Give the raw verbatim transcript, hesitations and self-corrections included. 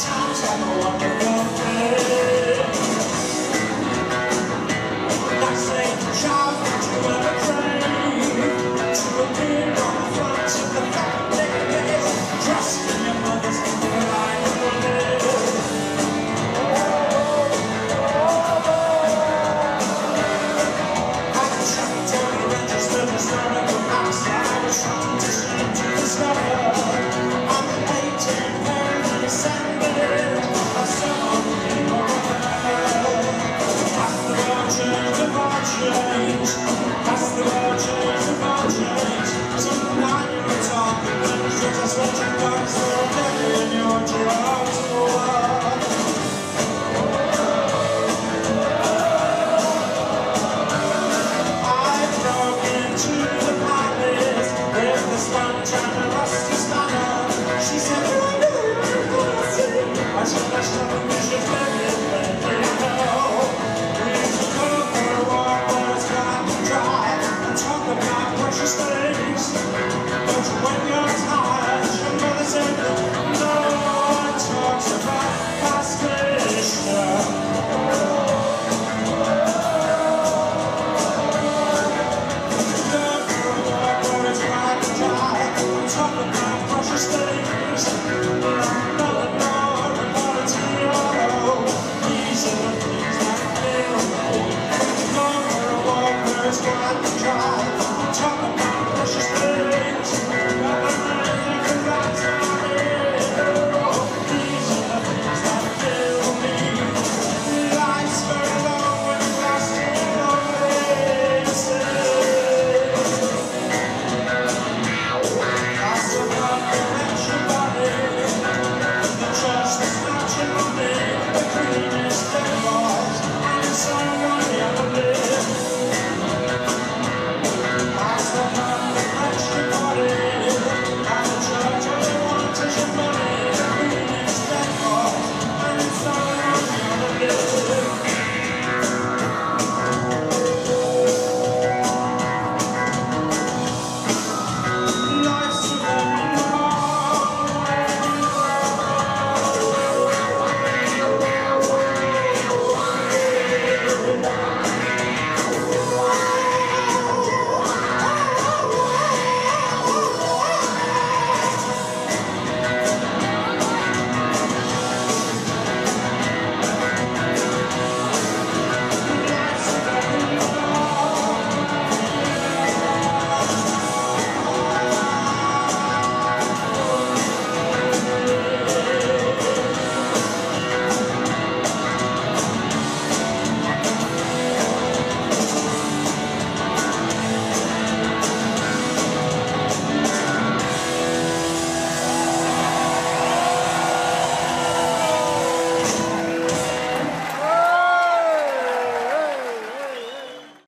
sounds like a wonderful day. That's a child that you ever crave, to appear on the front of the family days, dressed in your mother's bridal day. I tracked down the registered historical facts that I was trying to shame to discover. On the eighteenth of December, I saw the Past the virgins of our change, past the virgins of our change. Tonight you're talking, and you're just watching bugs all day in your drugs for love. I broke into the palace with the sponge and the rusty spanner. She said, I know you're gonna see. I said, I shall